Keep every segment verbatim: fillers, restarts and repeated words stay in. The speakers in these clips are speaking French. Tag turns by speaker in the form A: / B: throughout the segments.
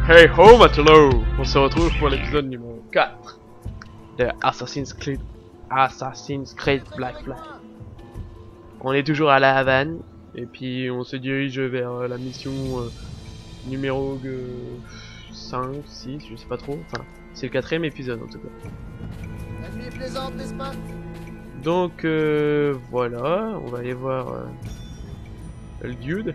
A: Hey ho Matelot! On se retrouve pour l'épisode numéro quatre de Assassin's Creed Assassin's Creed Black Flag. On est toujours à la Havane et puis on se dirige vers euh, la mission euh, numéro euh, cinq, six, je sais pas trop. Enfin, c'est le quatrième épisode en tout cas.
B: La nuit est plaisante, n'est-ce pas?
A: Donc euh, voilà, on va aller voir euh, le dude.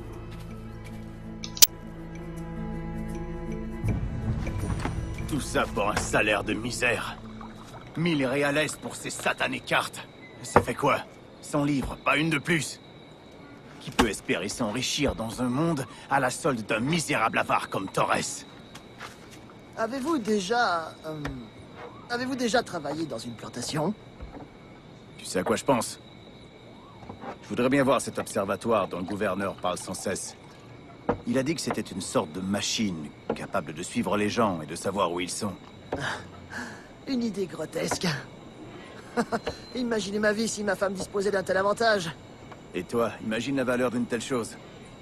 C: Tout ça pour un salaire de misère. Mille réales pour ces satanées cartes. Ça fait quoi? cent livres, pas une de plus. Qui peut espérer s'enrichir dans un monde à la solde d'un misérable avare comme Torres?
B: Avez-vous déjà... euh, Avez-vous déjà travaillé dans une plantation?
C: Tu sais à quoi je pense? Je voudrais bien voir cet observatoire dont le gouverneur parle sans cesse. Il a dit que c'était une sorte de machine, capable de suivre les gens et de savoir où ils sont.
B: Une idée grotesque. Imaginez ma vie si ma femme disposait d'un tel avantage.
C: Et toi, imagine la valeur d'une telle chose.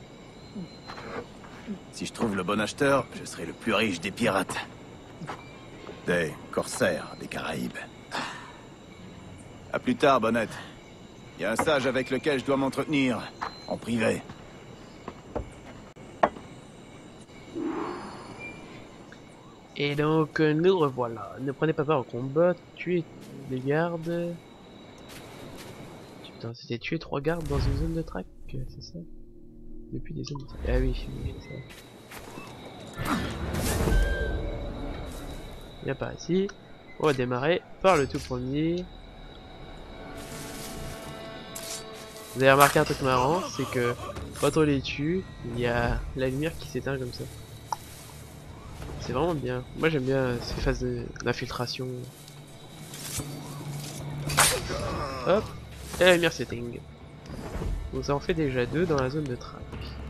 C: Si je trouve le bon acheteur, je serai le plus riche des pirates. Des corsaires des Caraïbes. À plus tard, Bonnette. Il y a un sage avec lequel je dois m'entretenir, en privé.
A: Et donc euh, nous revoilà. Ne prenez pas part au combat, tuez les gardes. Putain, c'était tuer trois gardes dans une zone de track, c'est ça? Depuis des zones de track. Ah oui, oui, c'est ça. Bien par ici. On va démarrer par le tout premier. Vous avez remarqué un truc marrant, c'est que quand on les tue, il y a la lumière qui s'éteint comme ça. C'est vraiment bien. Moi j'aime bien ces phases d'infiltration. Hop, et la lumière setting. Donc ça en fait déjà deux dans la zone de track.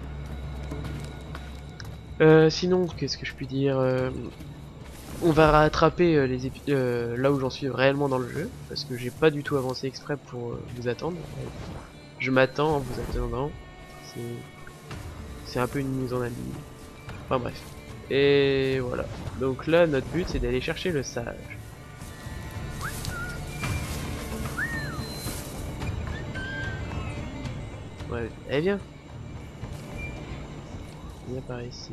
A: Euh, sinon, qu'est-ce que je puis dire, euh, on va rattraper euh, les épi euh, là où j'en suis réellement dans le jeu, parce que j'ai pas du tout avancé exprès pour euh, vous attendre. Je m'attends en vous attendant. C'est un peu une mise en abîme. Enfin bref. Et voilà. Donc là, notre but, c'est d'aller chercher le sage. Ouais, allez viens. Viens par ici.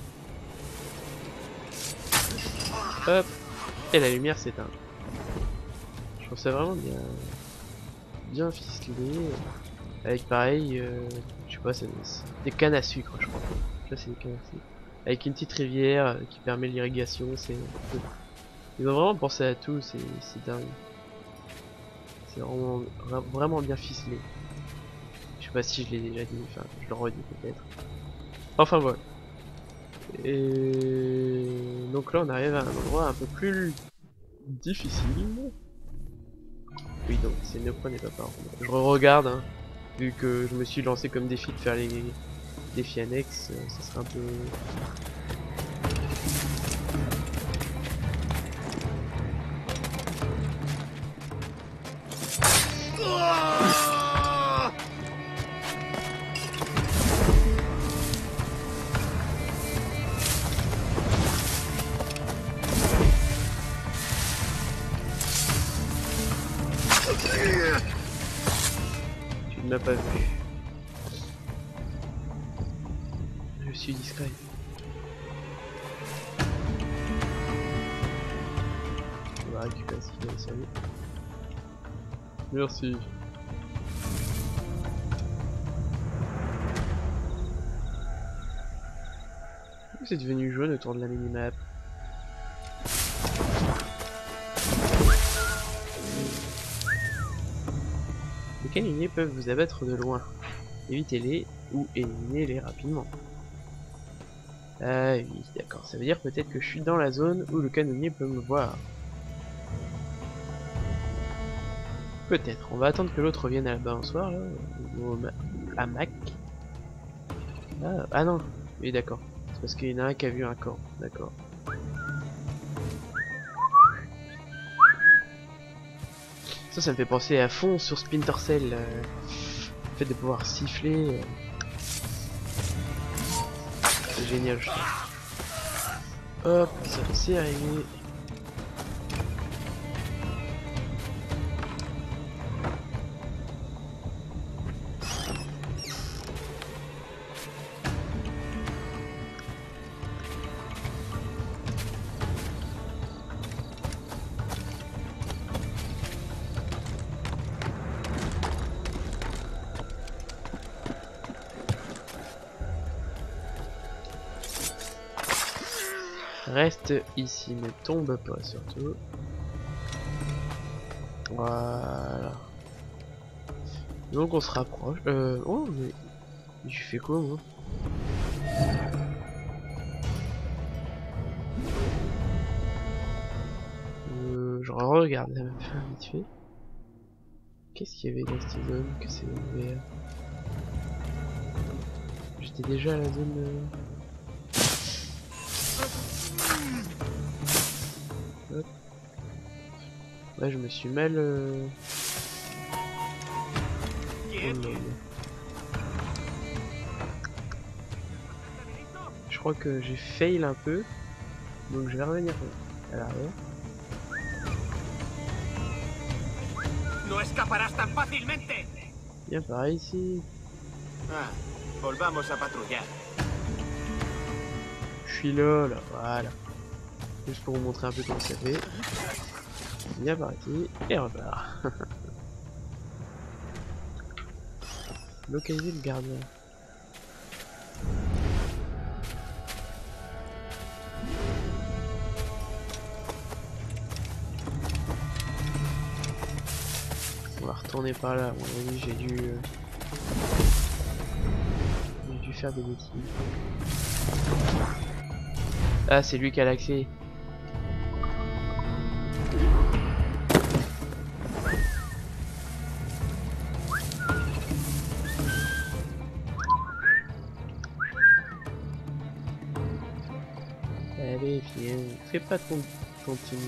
A: Hop. Et la lumière s'éteint. Je trouve ça vraiment bien, bien ficelé. Avec pareil, euh, je sais pas, c'est des cannes à sucre, je crois. Là, c'est des cannes à sucre. Avec une petite rivière euh, qui permet l'irrigation, c'est... Ils ont vraiment pensé à tout, c'est dingue. C'est vraiment, vraiment bien ficelé. Je sais pas si je l'ai déjà dit, enfin je le redis peut-être. Enfin voilà. Et donc là on arrive à un endroit un peu plus difficile. Oui donc c'est ne prenez pas part. Je re-regarde, hein, vu que je me suis lancé comme défi de faire les défis annexes, ça serait un peu... Tu ne m'as pas vu. Je suis discret. On va récupérer ce qu'il y a sur lui. Merci. C'est devenu jaune autour de la minimap. Les caniniers peuvent vous abattre de loin. Évitez-les ou éliminez-les rapidement. Ah oui, d'accord. Ça veut dire peut-être que je suis dans la zone où le canonnier peut me voir. Peut-être. On va attendre que l'autre revienne à la balançoire, là, au hamac. Ah, ah non. Oui, d'accord. C'est parce qu'il y en a un qui a vu un corps. D'accord. Ça, ça me fait penser à fond sur Splinter Cell. Euh, le fait de pouvoir siffler. Euh, c'est génial, je trouve. Hop, ça c'est arrivé. Reste ici, ne tombe pas surtout. Voilà. Donc on se rapproche. Euh, oh, mais je fais quoi moi? euh, Je regarde la map vite fait. Qu'est-ce qu'il y avait dans cette zone que c'est ouvert? J'étais déjà à la zone. Euh... Hop. Là je me suis mal euh... oh non. Je crois que j'ai fail un peu, donc je vais revenir à l'arrière. Bien par ici.
D: Ah, volvamos a patrullar.
A: Je suis là, là, voilà. Juste pour vous montrer un peu comment ça fait. Bien par ici, et repart. Localiser le gardien. On va retourner par là, à mon avis j'ai dû... Euh... J'ai dû faire des bêtises. Ah, c'est lui qui a l'accès. Allez, viens, fais pas ton continue.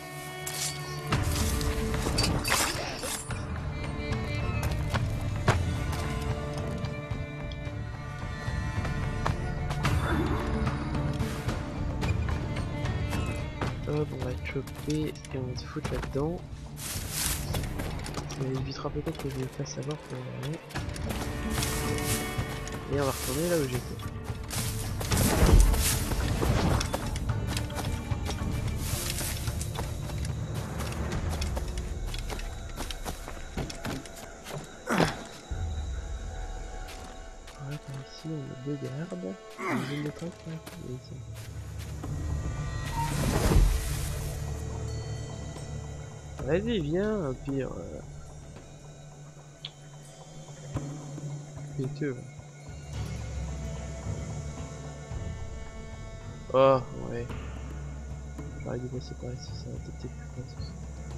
A: Hop, on va te choper et on va te foutre là-dedans. Ça évitera peut-être que je le fasse avoir pour rien. Et on va retourner là où j'étais. Voilà, par ici on a deux gardes. Une zone de traque là. Et ici. Vas-y, viens, au pire. Euh... Péteux. Oh, ouais. J'aurais dû passer par ici, ça aurait été peut-être plus pratique.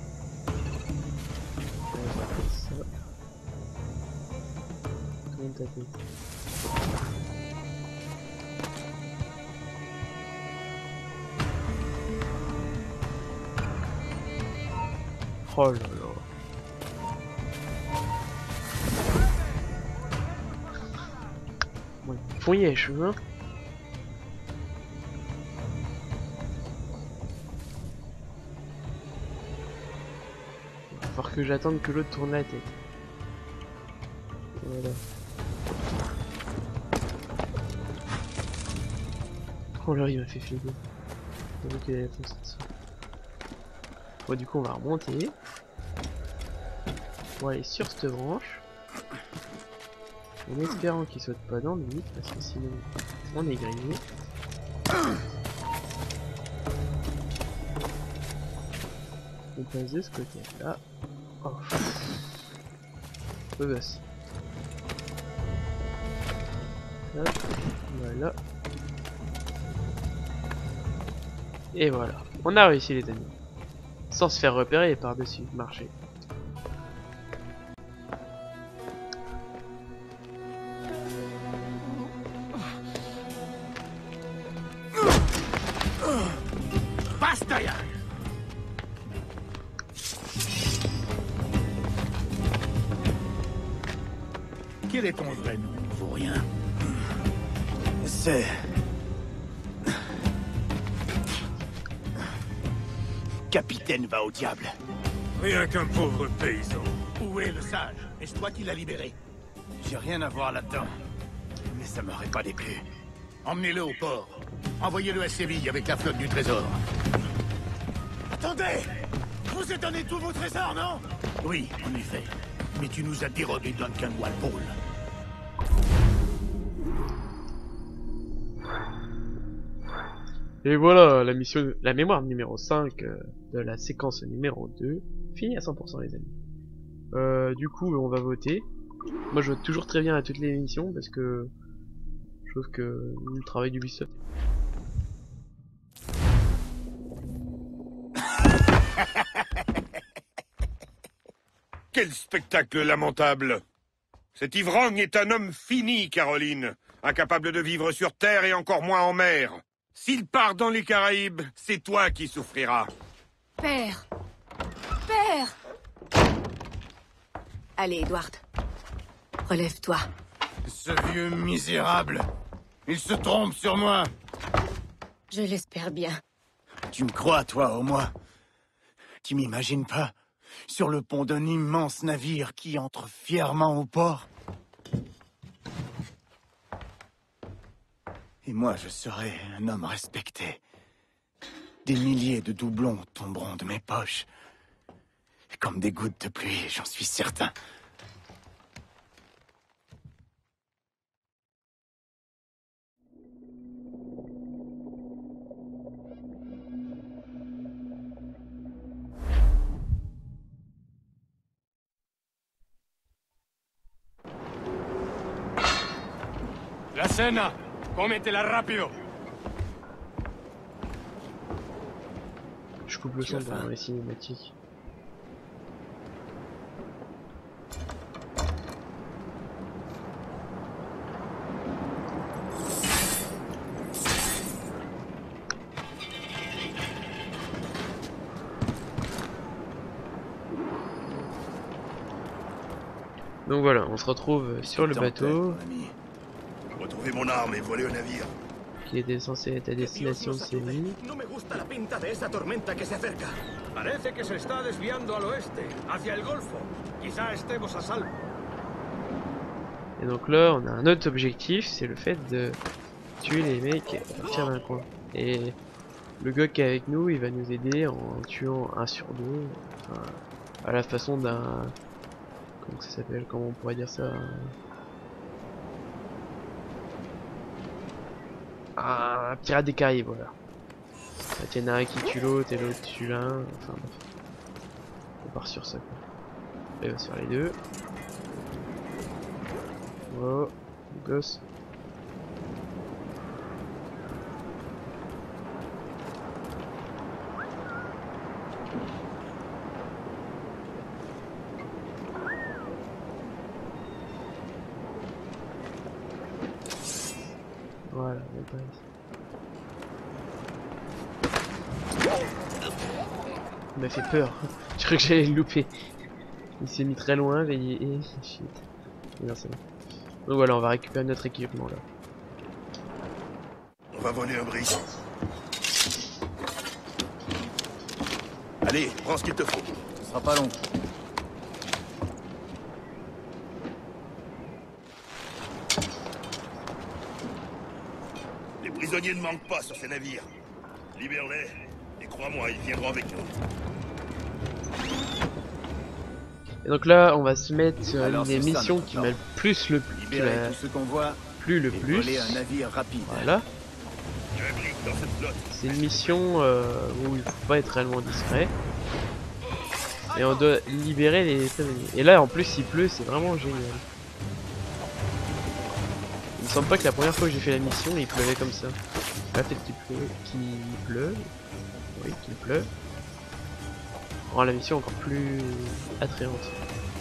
A: On va faire ça. Tourne ta tête. Oh là là. Ouais, fouillez, chemin. Il va falloir que j'attende que l'autre tourne la tête. Voilà. Oh là, il m'a fait flipper. Il qu'il allait foncer dessus. Bon, du coup, on va remonter. On va aller sur cette branche. En espérant qu'il saute pas dans le vide, parce que sinon, on est grillé. On passe de ce côté-là. Oh. Le boss. Hop, voilà. Et voilà. On a réussi les amis. Sans se faire repérer par-dessus le marché.
D: Basta ya. Quel est ton vrai nom, vaurien?
C: C'est... capitaine va au diable.
D: Rien qu'un pauvre paysan.
C: Où est le sage? Est-ce toi qui l'as libéré? J'ai rien à voir là-dedans. Mais ça m'aurait pas déplu.
D: Emmenez-le au port. Envoyez-le à Séville avec la flotte du trésor.
C: Attendez! Vous êtes donné tous vos trésors, non?
D: Oui, en effet. Mais tu nous as dérobé Duncan Walpole.
A: Et voilà, la mission, la mémoire numéro cinq euh, de la séquence numéro deux, finie à cent pour cent les amis. Euh, du coup, on va voter. Moi, je vote toujours très bien à toutes les missions parce que je trouve que le travail d'Ubisoft.
E: Quel spectacle lamentable! Cet ivrogne est un homme fini, Caroline, incapable de vivre sur Terre et encore moins en mer. S'il part dans les Caraïbes, c'est toi qui souffriras.
F: Père! Père! Allez, Edward. Relève-toi.
C: Ce vieux misérable. Il se trompe sur moi.
F: Je l'espère bien.
C: Tu me crois, toi, au moins? Tu m'imagines pas sur le pont d'un immense navire qui entre fièrement au port? Et moi, je serai un homme respecté. Des milliers de doublons tomberont de mes poches. Comme des gouttes de pluie, j'en suis certain.
E: La cena! Commettela rapido!
A: Je coupe le son dans les cinématiques. Donc voilà, on se retrouve sur le bateau
G: Retrouvez mon arme et volez au navire.
A: qui était censé être à destination de Séville.
H: No me gusta la pinta de esa tormenta que se acerca. Parece que se está desviando al oeste, hacia el Golfo. Quizá estemos a salvo.
A: Et donc là, on a un autre objectif, c'est le fait de tuer les mecs à partir d'un coin. Et le gars qui est avec nous, il va nous aider en tuant un sur deux, enfin, à la façon d'un... Comment ça s'appelle? Comment on pourrait dire ça? Un pirate des Caraïbes, voilà. Il y en a un qui tue l'autre et l'autre tue l'un, enfin bref. On part sur ça quoi. Là, il va se faire les deux. Oh, le gosse. Voilà, on passe. Il m'a fait peur. Je crois que j'allais le louper. Il s'est mis très loin, mais il est... Shit. Non, c'est bon. Donc voilà, on va récupérer notre équipement là.
G: On va voler un brick. Allez, prends ce qu'il te faut.
C: Ce sera pas long.
G: Les prisonniers ne manquent pas sur ces navires. Libère-les, et crois-moi, ils viendront avec nous.
A: Et donc là, on va se mettre sur
C: Alors,
A: une des
C: c'est ça,
A: missions
C: notre
A: qui
C: plan.
A: m'a le plus le qui
C: Libérer
A: m'a
C: tous ceux qu'on voit
A: plu le
C: et
A: plus.
C: voler un navire rapide.
A: Voilà.
G: Il y a un brick dans cette flotte.
A: C'est une mission euh, où il faut pas être réellement discret. Et on doit libérer les prisonniers. Et là, en plus, il pleut, c'est vraiment génial. Il me semble pas que la première fois que j'ai fait la mission, il pleuvait comme ça. Là, peut-être qu'il pleut, qu'il pleut. Oui, qu'il pleut. Rend la mission encore plus attrayante.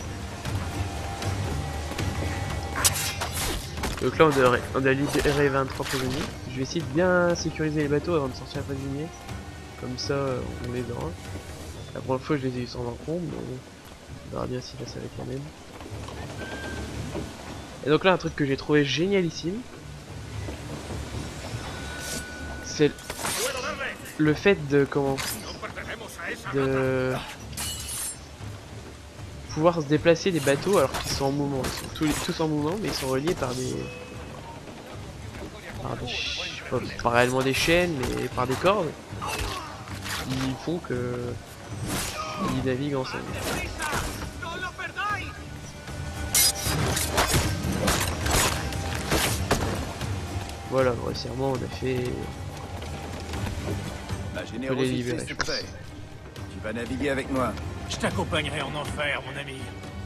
A: Donc là, on doit, on doit libérer vingt-trois prisonniers. Je vais essayer de bien sécuriser les bateaux avant de sortir un prisonnier. Comme ça, on les aura. La première fois, je les ai eu sans encombre, mais bon, on verra bien si là ça va être la même. Et donc là, un truc que j'ai trouvé génialissime, c'est le fait de comment de pouvoir se déplacer des bateaux alors qu'ils sont en mouvement. Ils sont tous, tous en mouvement, mais ils sont reliés par des, par des ch... pas, pas réellement des chaînes, mais par des cordes qui font que ils naviguent ensemble. Voilà, récemment on a fait.
C: La
A: les
C: générosité,
A: libérer, je
C: c'est
A: pense.
C: fait. Tu vas naviguer avec moi.
H: Je t'accompagnerai en enfer, mon ami.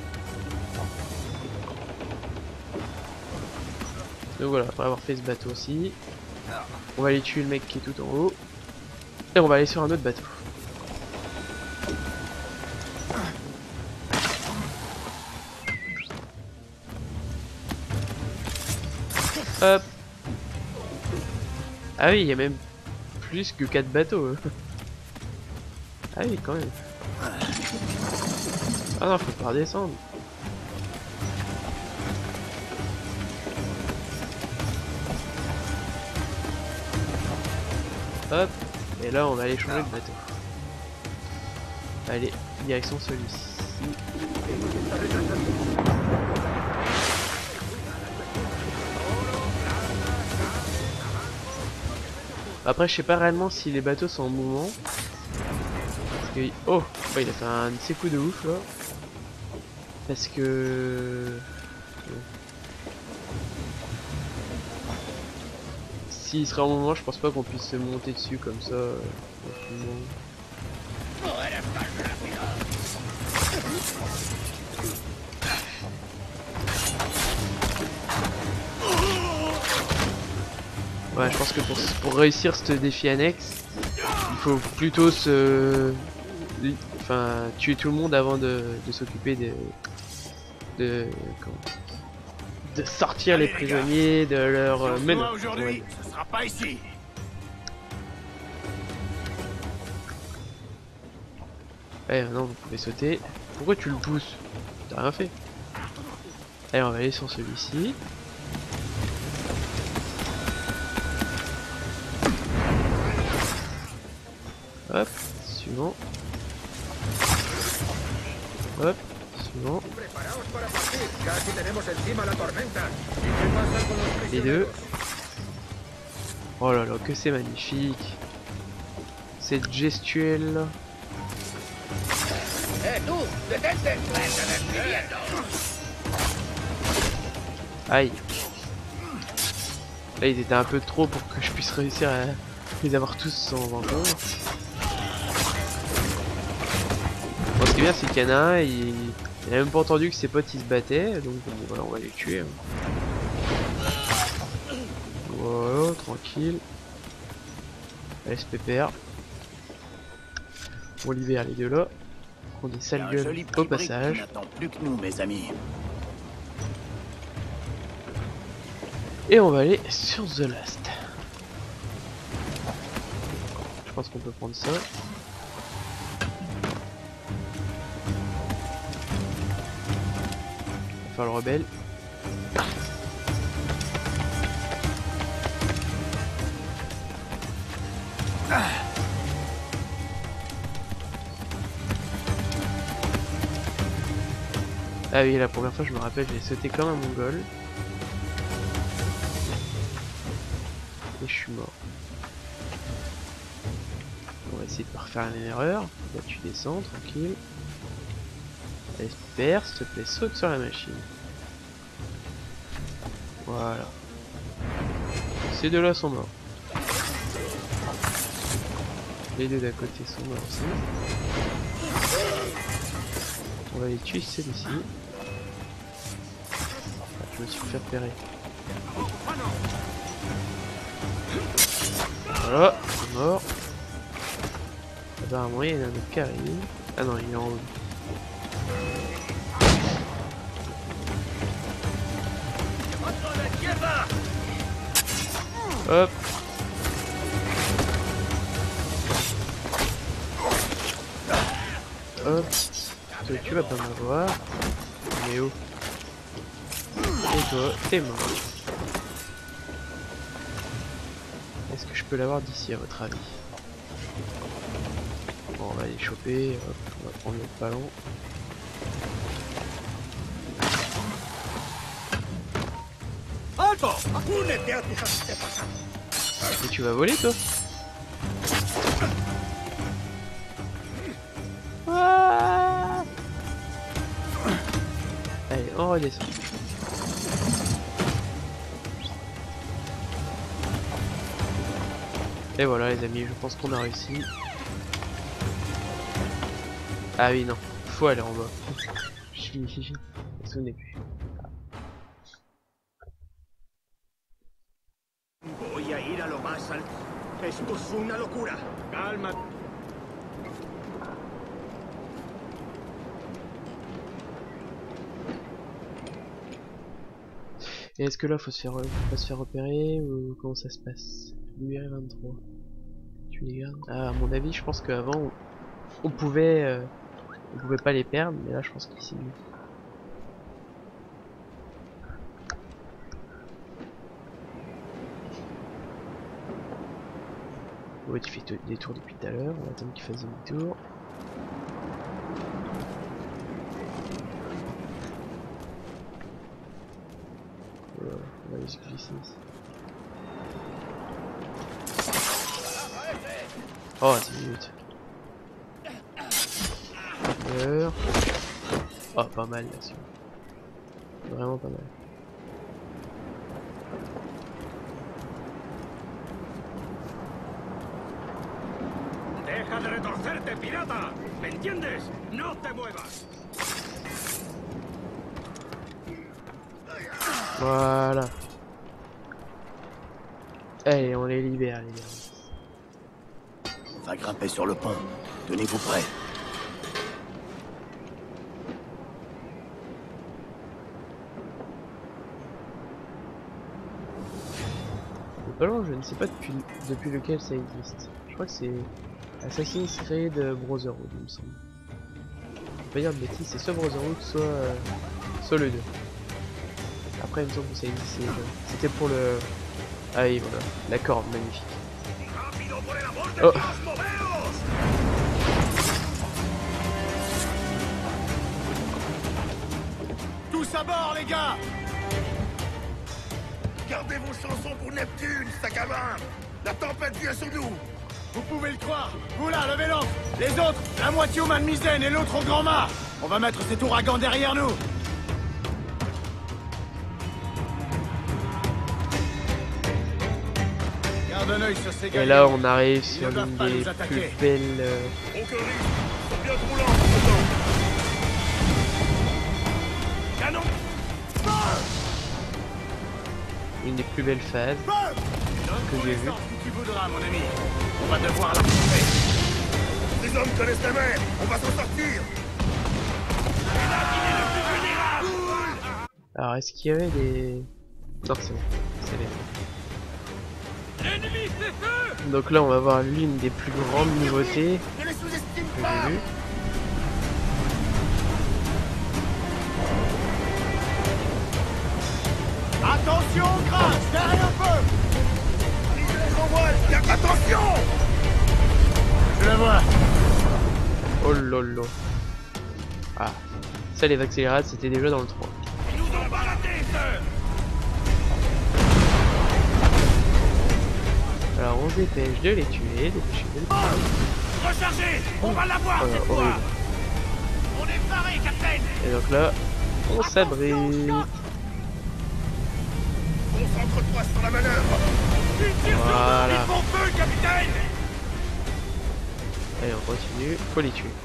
A: Donc voilà, après avoir fait ce bateau aussi, on va aller tuer le mec qui est tout en haut. Et on va aller sur un autre bateau. Hop. Ah oui, il y a même plus que quatre bateaux. Ah oui, quand même. Ah non, faut pas redescendre. Hop. Et là, on va aller changer de bateau. Allez, direction celui-ci. Après, je sais pas réellement si les bateaux sont en mouvement. Parce que... Oh, ouais, il a fait un de ses coups de ouf là. Parce que... S'il serait en mouvement, je pense pas qu'on puisse se monter dessus comme ça. Euh, Ouais, je pense que pour, pour réussir ce défi annexe, il faut plutôt se... Enfin, tuer tout le monde avant de, de s'occuper de... De... Comment... De sortir
C: Allez,
A: les prisonniers, de leur... Euh,
C: Mais
A: mener.
C: aujourd'hui,
A: Ouais.
C: ce sera pas ici.
A: Eh non, vous pouvez sauter. Pourquoi tu le pousses? T'as rien fait. Allez, on va aller sur celui-ci. Hop, suivant. Hop, suivant.
H: Preparaos para partir. Casi tenemos encima la tormenta. ¿Y qué pasa con los
A: Les deux.
H: prisioneros?
A: Oh là là, que c'est magnifique. Cette gestuelle.
H: ¡Eh, tú! ¡Detente!
A: Aïe. Là, ils étaient un peu trop pour que je puisse réussir à les avoir tous sans encombre. Bon, ce qui est bien, c'est qu'il y en a un, il... il a même pas entendu que ses potes ils se battaient, donc bon, voilà, on va les tuer. Hein. Voilà, tranquille. Allez, ce pépère. On libère les deux là. On dit
C: Il y a
A: sale
C: un
A: gueule
C: joli
A: au
C: petit brick
A: passage.
C: qui n'attend plus que nous, mes amis.
A: Et on va aller sur The Last. Je pense qu'on peut prendre ça. On va faire le rebelle. Ah oui, la première fois je me rappelle, j'ai sauté comme un mongol. Et je suis mort. On va essayer de pas refaire la même erreur. Là tu descends, tranquille. Allez, père, s'il te plaît, saute sur la machine. Voilà. Ces deux-là sont morts. Les deux d'à côté sont morts aussi. On va les tuer celui-ci. Ah, je me suis fait repérer. Voilà, c'est mort. Apparemment il y en a un autre qui arrive. Ah non, il est en haut. Hop. Hop. Toi, tu vas pas m'avoir. Mais oh. Et toi, t'es mort. Est-ce que je peux l'avoir d'ici à votre avis? Bon, on va les choper, hop, on va prendre notre ballon. Et tu vas voler toi? Ah, allez, on redescend. Et voilà les amis, je pense qu'on a réussi. Ah oui non, faut aller en bas. Je suis je me souvenais plus.
H: Voy a ir a lo más alto. Esto es una locura. Calma.
A: Et est-ce que là faut se faire, faut pas se faire repérer ou comment ça se passe? Numéro vingt-trois. Tu les gardes. Ah, à mon avis, je pense qu'avant on, on pouvait, euh, on pouvait pas les perdre, mais là je pense qu'ici. Ouais, tu fais des tours depuis tout à l'heure. On va attendre qu'il fasse demi-tour. Voilà, on va aller se glisser ici. Oh, dix minutes. Heure. Oh, pas mal là-dessus. Vraiment pas mal.
H: Deja de retorcerte, pirata. ¿Me entiendes? No te muevas.
A: Voilà. Allez, on les libère, les gars.
C: On va grimper sur le pont. Tenez-vous prêts.
A: Le ballon, je ne sais pas depuis, depuis lequel ça existe. Je crois que c'est Assassin's Creed Brotherhood, il me semble. Je vais pas dire de bêtises, c'est soit Brotherhood, soit, euh, soit le deux. Après, il me semble que ça existait déjà. C'était pour le... Ah oui, voilà. La corde, magnifique. Oh.
H: Tous à bord, les gars.
G: Gardez vos chansons pour Neptune, sac à main. La tempête vient sur nous.
H: Vous pouvez le croire. Vous là, levez l'ancre. Les autres, la moitié au mât de misaine et l'autre au grand mât. On va mettre cet ouragan derrière nous. Garde un œil sur ces gars.
A: Et là, on arrive sur l'une des plus belles... Euh...
G: Aucun risque. Ils sont bien trop lents, pourtant. Canon.
A: Une des plus belles phases que j'ai vues.
H: Tu voudras, mon ami. On va devoir la couper.
G: Les hommes connaissent la mer. On va s'en sortir.
A: Alors, est-ce qu'il y avait des... Non, c'est bon. C'est les... Donc là, on va voir l'une des plus grandes nouveautés
G: Ne les sous-estime
A: que
G: pas.
A: j'ai vues.
H: Attention, crash, derrière un peu.
G: Les envoile. Attention.
H: Je le vois.
A: Oh lolo. Ah. Ça, les accélérades, c'était déjà dans le trois.
G: Ils nous ont pas raté, sœur.
A: Alors, on se dépêche de les tuer, dépêchez de les tuer.
G: Rechargez. On va l'avoir
A: Oh,
G: cette fois.
A: horrible.
G: On est paré, capitaine.
A: Et donc là, on s'abrite.
G: Concentre-toi sur la manœuvre.
A: Voilà.
G: Ils font feu, capitaine.
A: Allez, on continue. Faut les tuer.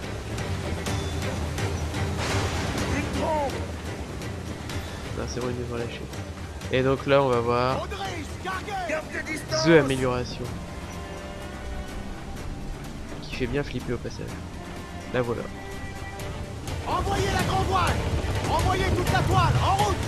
G: Une trompe.
A: Non, c'est bon, ils nous ont lâché. Et donc là, on va voir
G: Garde tes distances.
A: The Amélioration. Qui fait bien flipper au passage. La voilà.
H: Envoyez la grand voile. Envoyez toute la toile. En route.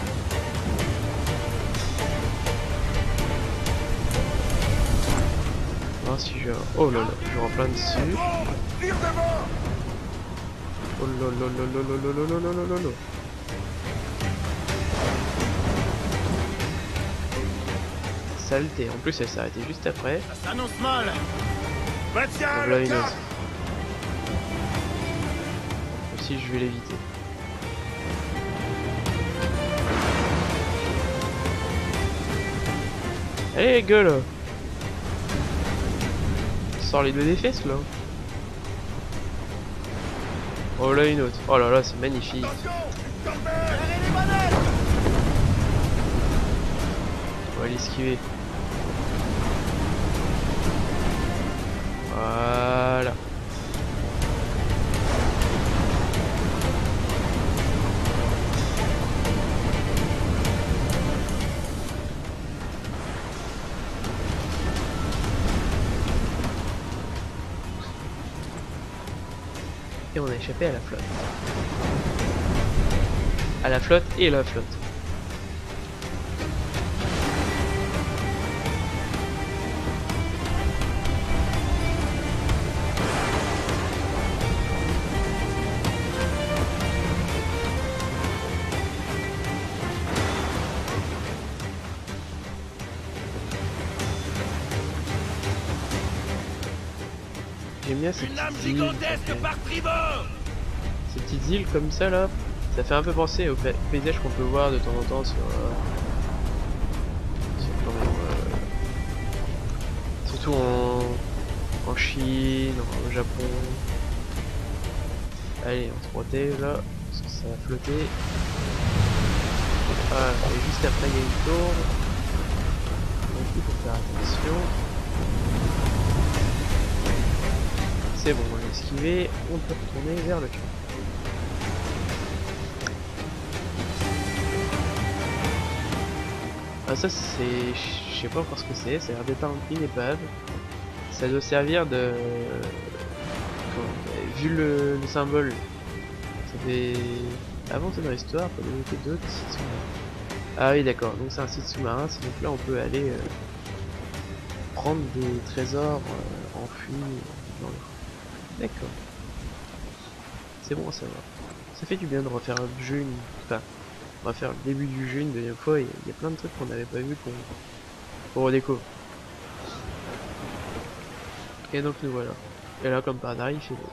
A: Voir si je... Oh là là, je rends plein dessus.
G: Tire devant.
A: Oh là là là là là là là là là là là. Saleté. En plus, elle s'est arrêtée juste après.
H: Ça s'annonce mal.
G: Maintiens
A: Donc là,
G: le
A: une
G: cap.
A: autre. si je vais l'éviter. Allez gueule. Sors les deux des fesses là. Oh là une autre. Oh là là c'est magnifique. On va l'esquiver. Voilà. Et on a échappé à la flotte. À la flotte et la flotte. J'aime bien ces petites îles, ces petites îles comme ça là, ça fait un peu penser au pa paysage qu'on peut voir de temps en temps sur, euh, sur euh, surtout en, en Chine, au Japon. Allez, on se protège là, parce que ça va flotter. Ah, et juste après il y a une tourne, donc il faut faire attention. C'est bon, on l'a esquivé, on peut retourner vers le camp. Ah ça c'est... je sais pas encore ce que c'est, ça a l'air d'être une épave. Ça doit servir de... Comment... Vu le, le symbole, ça fait... Avant c'est dans l'histoire, il faut développer d'autres sites sous-marins. Ah oui d'accord, donc c'est un site sous-marin, donc là on peut aller euh, prendre des trésors euh, enfuis dans le... D'accord. C'est bon à savoir. Ça fait du bien de refaire le jeu une... Enfin, refaire le début du jeu une deuxième fois. Il y a plein de trucs qu'on n'avait pas vu qu'on qu'on redécouvre. Et donc nous voilà. Et là comme par hasard il fait beau.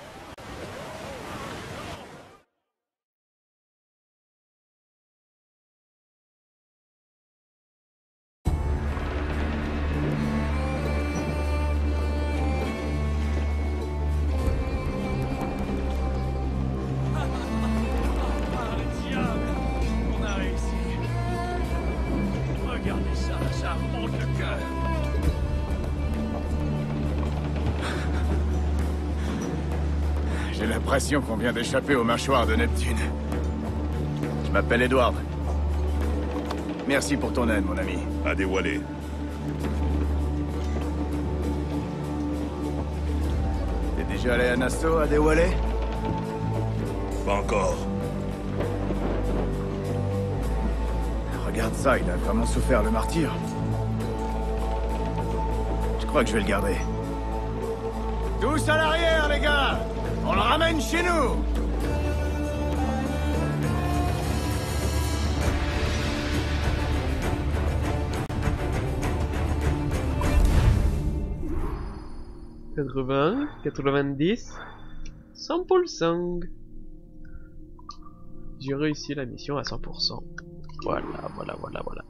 C: J'ai l'impression qu'on vient d'échapper au mâchoire de Neptune. Je m'appelle Edward. Merci pour ton aide, mon ami.
G: Adéwalé.
C: T'es déjà allé à Nassau, Adéwalé?
G: Pas encore.
C: Regarde ça, il a vraiment souffert le martyr. Je crois que je vais le garder. Tous à l'arrière, les gars! On le ramène chez nous!
A: quatre-vingts, quatre-vingt-dix, cent pour cent. J'ai réussi la mission à cent pour cent. Voilà, voilà, voilà, voilà.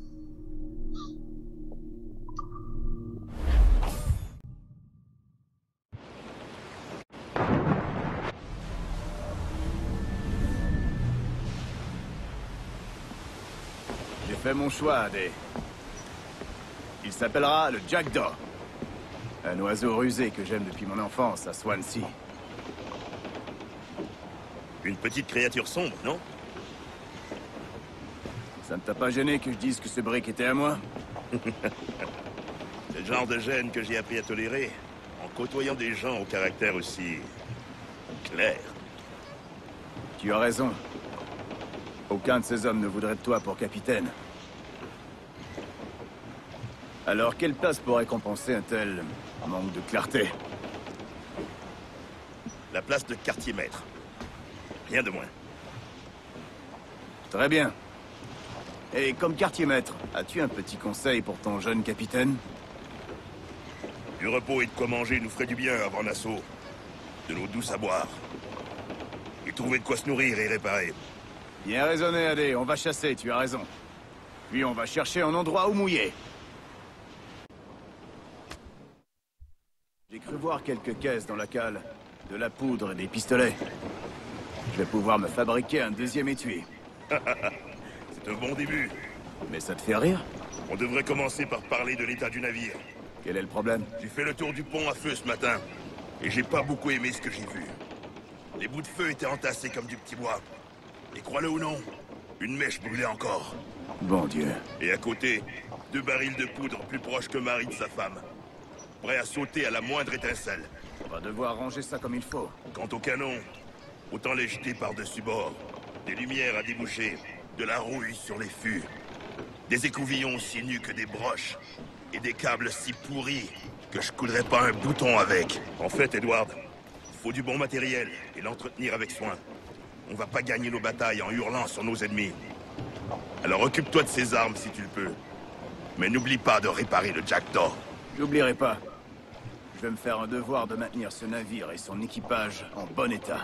C: J'ai fait mon choix, Adé. Il s'appellera le Jackdaw. Un oiseau rusé que j'aime depuis mon enfance à Swansea.
G: Une petite créature sombre, non?
C: Ça ne t'a pas gêné que je dise que ce brick était à moi?
G: C'est le genre de gêne que j'ai appris à tolérer en côtoyant des gens au caractère aussi... clair.
C: Tu as raison. Aucun de ces hommes ne voudrait de toi pour capitaine. Alors, quelle place pour récompenser un tel manque de clarté?
G: La place de quartier-maître. Rien de moins.
C: Très bien. Et comme quartier-maître, as-tu un petit conseil pour ton jeune capitaine?
G: Du repos et de quoi manger nous ferait du bien avant Nassau. De l'eau douce à boire. et trouver de quoi se nourrir et réparer.
C: Bien raisonné, Adé. On va chasser, tu as raison. Puis on va chercher un endroit où mouiller. J'ai cru voir quelques caisses dans la cale. De la poudre et des pistolets. Je vais pouvoir me fabriquer un deuxième étui.
G: C'est un bon début.
C: Mais ça te fait rire?
G: On devrait commencer par parler de l'état du navire.
C: Quel est le problème?
G: J'ai fait le tour du pont à feu ce matin, et j'ai pas beaucoup aimé ce que j'ai vu. Les bouts de feu étaient entassés comme du petit bois. Et crois-le ou non, une mèche brûlait encore.
C: Bon Dieu.
G: Et à côté, deux barils de poudre plus proches que Marie de sa femme. Prêts à sauter à la moindre étincelle.
C: On va devoir ranger ça comme il faut.
G: Quant au canon, autant les jeter par-dessus bord. Des lumières à déboucher, de la rouille sur les fûts. Des écouvillons aussi nus que des broches. Et des câbles si pourris que je coudrais pas un bouton avec. En fait, Edward, faut du bon matériel et l'entretenir avec soin. On va pas gagner nos batailles en hurlant sur nos ennemis. Alors occupe-toi de ces armes si tu le peux. Mais n'oublie pas de réparer le Jackdaw.
C: J'oublierai pas. Je vais me faire un devoir de maintenir ce navire et son équipage en bon état.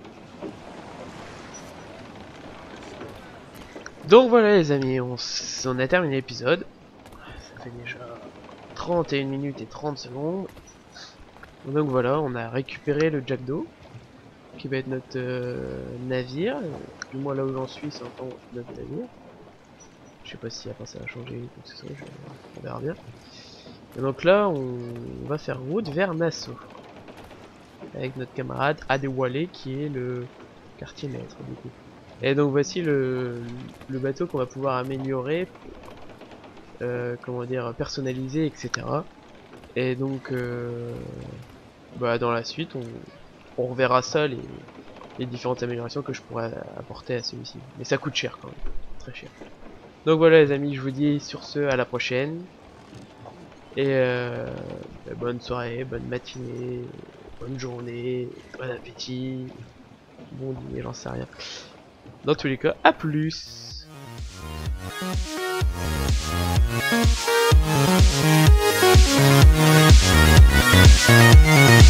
A: Donc voilà les amis, on, s- on a terminé l'épisode. Ça fait déjà trente et une minutes et trente secondes. Donc voilà, on a récupéré le Jackdaw, qui va être notre euh, navire. Du moins là où j'en suis, c'est encore notre navire. Je sais pas si après ça va changer ou quoi que ce soit, je... on verra bien. Et donc là, on va faire route vers Nassau. Avec notre camarade Adewale qui est le quartier maître du coup. Et donc voici le, le bateau qu'on va pouvoir améliorer, euh, comment dire, personnaliser, et cetera. Et donc, euh, bah dans la suite, on, on reverra ça, les, les différentes améliorations que je pourrais apporter à celui-ci. Mais ça coûte cher quand même, très cher. Donc voilà les amis, je vous dis sur ce, à la prochaine. Et euh, bah, bonne soirée, bonne matinée, bonne journée, bon appétit, bon dîner, j'en sais rien. Dans tous les cas, à plus.
I: We'll be right back.